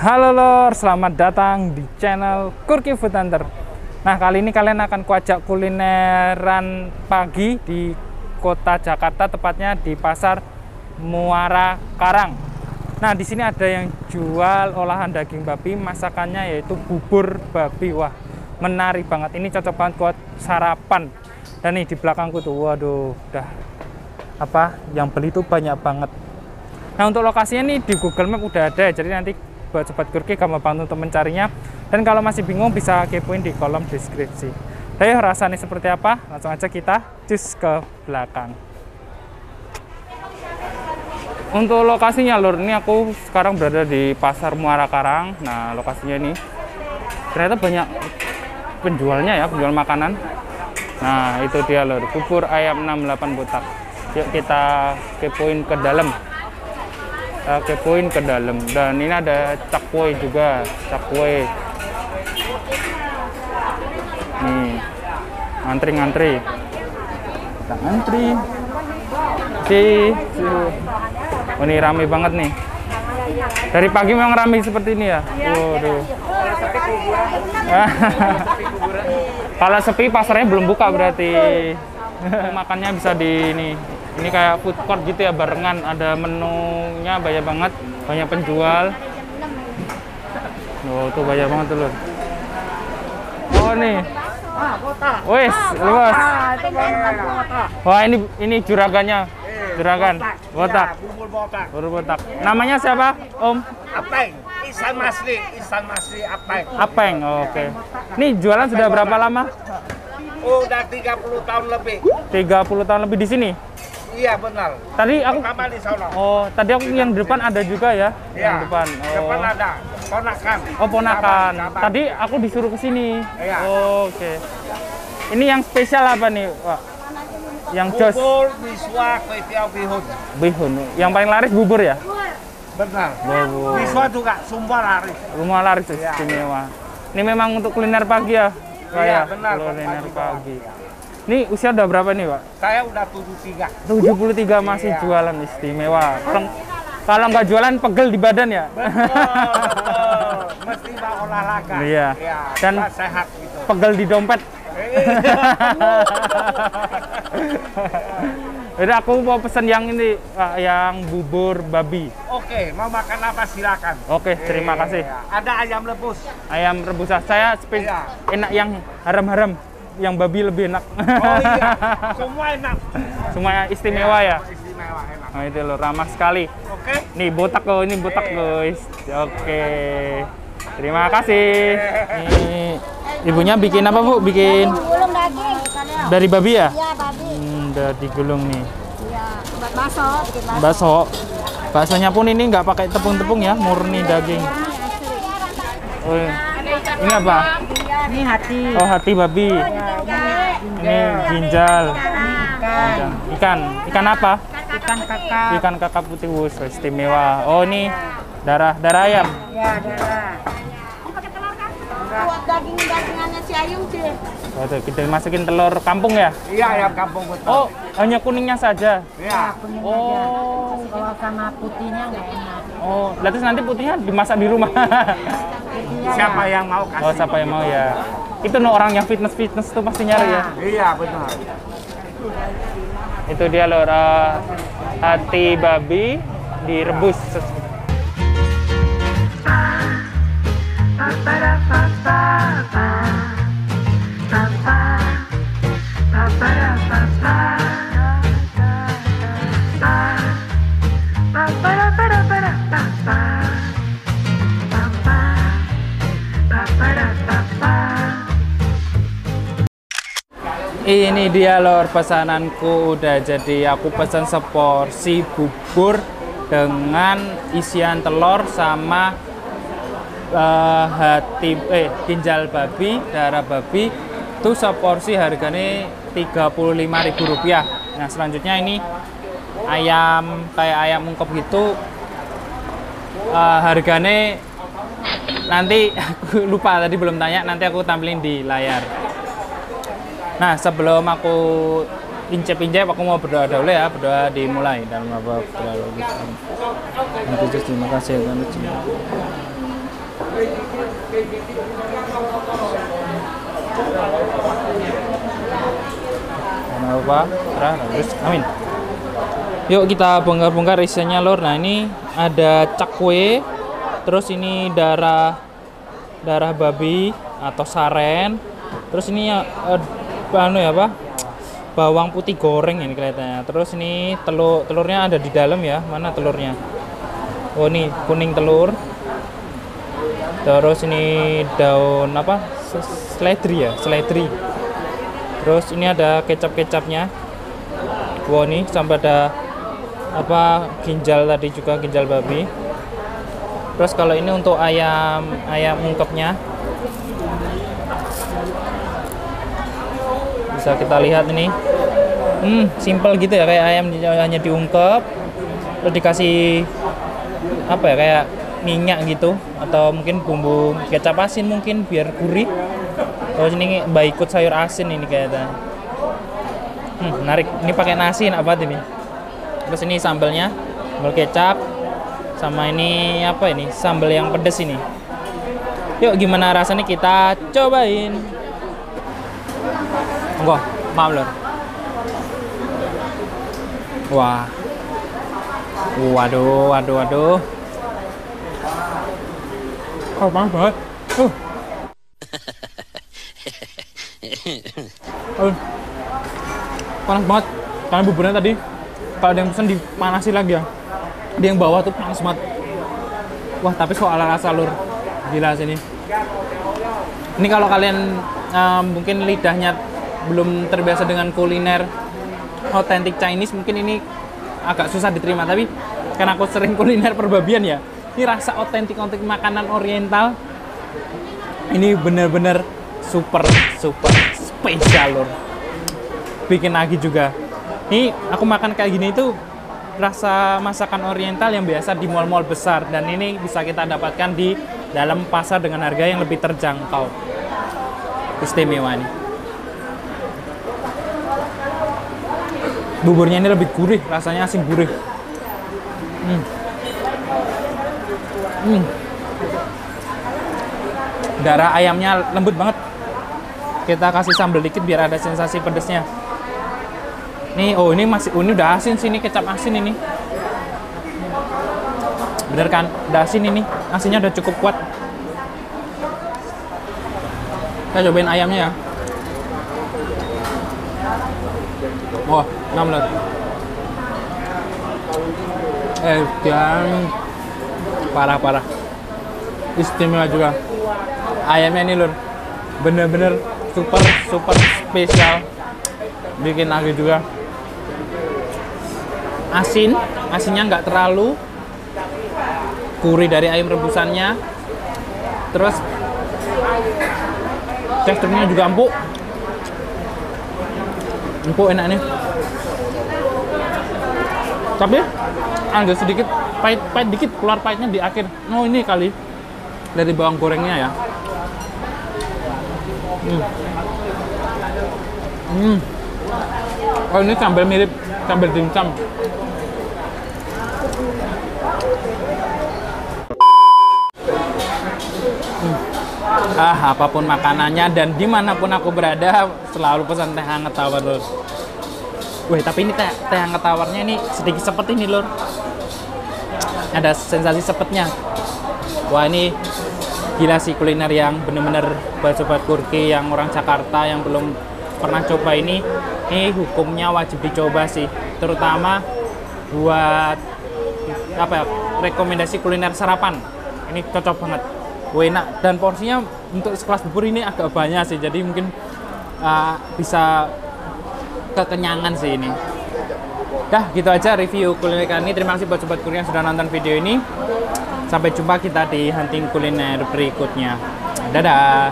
Halo lor, selamat datang di channel Kurki Food Hunter. Nah, kali ini kalian akan kuajak kulineran pagi di kota Jakarta, tepatnya di Pasar Muara Karang. Nah, di sini ada yang jual olahan daging babi, masakannya yaitu bubur babi. Wah, menarik banget. Ini cocok banget buat sarapan. Dan nih di belakangku tuh, waduh, udah yang beli tuh banyak banget. Nah, untuk lokasinya nih di Google Map udah ada, jadi nanti buat sobat Kurki gampang banget untuk mencarinya. Dan kalau masih bingung bisa kepoin di kolom deskripsi. Ayo, rasanya seperti apa? Langsung aja kita cus ke belakang. Untuk lokasinya lur, ini aku sekarang berada di Pasar Muara Karang. Nah, lokasinya ini ternyata banyak penjualnya ya, penjual makanan. Nah, itu dia lur, bubur ayam 68 botak. Yuk kita kepoin ke dalam. Dan ini ada cakwe juga, cakwe nih, ngantri kita ngantri oh, ini rame banget nih dari pagi, memang rame seperti ini ya. Waduh. Kalau sepi pasarnya belum buka berarti. Makannya bisa di ini kayak food court gitu ya, barengan, ada menunya banyak banget, banyak penjual. Oh, tuh banyak banget tuh lur. Oh nih, wes luas. Wah, ini juragannya, juragan botak, bubur botak. Namanya siapa Om? Apeng, Ihsan Masri Apeng. Apeng, oke. Ini jualan sudah berapa lama? Udah 30 tahun lebih. 30 tahun lebih di sini? Iya benar. Tadi aku di sana. Oh, tadi aku yang depan ada juga ya? Iya. Yang depan. Oh. Depan ada ponakan. Oh, ponakan. Jabat. Tadi aku disuruh ke sini. Iya. Oh, oke. Ini yang spesial apa nih, Pak? Yang jos Bubur, biswa, kuitiau, bihun. bihun. Yang paling laris bubur ya? Benar. Bubur. Biswa juga sumpah laris. Rumah laris istimewa. Ini memang untuk kuliner pagi ya? Iya, benar. Kuliner pagi. Ini usia udah berapa nih, Pak? Saya udah 73. 73 masih Iya. jualan, istimewa. Kalau nggak jualan pegel di badan ya? Betul. Mesti mau olahraga. Iya. Iya. Dan supaya sehat gitu. Pegel di dompet. Jadi aku mau pesen yang ini, yang bubur babi. Oke, mau makan apa silakan. Oke, terima kasih. Ada ayam rebus. Ayam rebus saya Iya. enak yang haram-haram, yang babi lebih enak. Oh iya, semua enak. Semuanya istimewa ya. Istimewa enak. Nah, itu loh, ramah sekali. Oke. Nih botak loh, ini botak guys. Oke. Terima kasih. Nih, ibunya bikin apa, Bu? Bikin Gulung daging. dari babi ya? Iya, babi. Udah digulung nih. Iya, buat bakso, bikin bakso. Bakso. Baksonya pun ini nggak pakai tepung-tepung ya, murni daging. Oh, ini apa? Ini hati. Oh, hati babi. Ini ginjal. Ikan apa? Ikan kakap. Ikan kakap putih, wus, istimewa. Oh, ini darah ayam. Ya, darah. Buat daging-dagingannya si Ayung sih. Oh, tuh, kita masukin telur kampung ya? Iya, ayam kampung betul. Oh, hanya kuningnya saja. Iya. Kuning aja. Oh, Kalau sama putihnya nggak enak. oh, terus nanti putihnya dimasak di rumah. Putihnya Siapa yang mau kasih? Oh, siapa yang mau ya? Itu no, orang yang fitness tuh pasti nyari ya. Iya, benar. Itu dia loh, hati babi direbus. Ini dia lor, pesananku udah jadi. Aku pesan seporsi bubur dengan isian telur sama ginjal babi, darah babi. Itu seporsi harganya Rp35.000. Nah, selanjutnya ini ayam kayak ayam ungkep gitu. Harganya nanti aku lupa, tadi belum tanya, nanti aku tampilin di layar. Nah, sebelum aku incep-incep, aku mau berdoa dulu ya. Berdoa dimulai dalam nama Bapa, Putra, Roh Kudus. Terima kasih. Jangan lupa, terus amin. Yuk kita bongkar-bongkar isinya lor. Nah ini ada cakwe, terus ini darah babi atau saren, terus ini anu ya apa, bawang putih goreng ini kelihatannya. Terus ini telurnya ada di dalam ya, mana telurnya? Oh ini kuning telur. Terus ini daun apa, seledri ya, seledri. Terus ini ada kecap-kecapnya. Wow nih sampai ada apa, ginjal tadi juga, ginjal babi. Terus kalau ini untuk ayam ungkepnya, bisa kita lihat ini, simple gitu ya, kayak ayam hanya diungkep, terus dikasih apa ya, kayak minyak gitu, atau mungkin bumbu kecap asin mungkin biar gurih. Terus ini baikut sayur asin ini kayaknya. Menarik. Ini pakai nasi enak banget ini. Terus ini sambalnya, sambal kecap, sama ini apa ini, sambal yang pedes ini. Yuk gimana rasanya kita cobain. Monggo, maaf lor. Wah. Waduh. Oh, panas banget. Panas banget. Karena buburnya tadi, kalau ada yang pesen dipanasi lagi ya. Di yang bawah tuh panas banget. Wah, tapi soal rasa lur, gila sini. Ini kalau kalian mungkin lidahnya belum terbiasa dengan kuliner otentik Chinese, mungkin ini agak susah diterima. Tapi karena aku sering kuliner perbabian ya, ini rasa otentik makanan oriental ini bener-bener super spesial lur. Bikin lagi juga. Ini aku makan kayak gini itu rasa masakan oriental yang biasa di mall-mall besar, dan ini bisa kita dapatkan di dalam pasar dengan harga yang lebih terjangkau. Istimewa nih. Buburnya ini lebih gurih, rasanya asin gurih. Darah ayamnya lembut banget. Kita kasih sambal dikit biar ada sensasi pedesnya. Nih, oh ini udah asin sih, ini kecap asin ini. Bener kan? Udah asin ini. Asinnya udah cukup kuat. Kita cobain ayamnya ya. Wah, enak banget. Dan parah. Istimewa juga. Ayamnya ini lur, bener-bener super spesial. Bikin lagi juga. Asinnya nggak terlalu gurih dari ayam rebusannya. Terus teksturnya juga empuk enak nih. Tapi agak sedikit pahit dikit, keluar pahitnya di akhir. Oh ini kali dari bawang gorengnya ya. Oh ini sambal mirip sambal dimsum. Apapun makanannya dan dimanapun aku berada selalu pesan teh hangat tawar lur. Wih, tapi ini teh hangat tawarnya ini sedikit sepet ini lur. Ada sensasi sepetnya. Wah ini gila sih kuliner yang bener-bener buat sobat Kurki yang orang Jakarta yang belum pernah coba ini hukumnya wajib dicoba sih, terutama buat apa ya, rekomendasi kuliner sarapan. Ini cocok banget, enak, dan porsinya untuk sekelas bubur ini agak banyak sih, jadi mungkin bisa kekenyangan sih ini. Dah gitu aja review kuliner kali ini. Terima kasih buat sobat Kurki yang sudah nonton video ini. Sampai jumpa kita di hunting kuliner berikutnya. Dadah.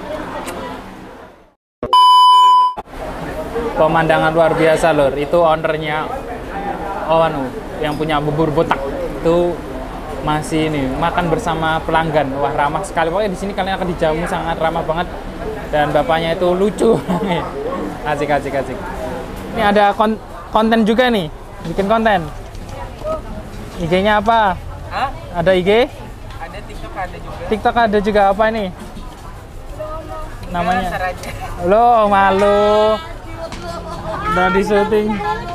Pemandangan luar biasa lur. Itu ownernya yang punya bubur botak itu masih ini makan bersama pelanggan. Wah, ramah sekali. Pokoknya di sini kalian akan dijamu sangat ramah banget, dan bapaknya itu lucu. Asik. Ini ada konten juga nih, bikin konten. IG-nya apa? Hah? Ada IG? Ada TikTok TikTok ada juga apa ini? Namanya? Lo malu. Udah di syuting.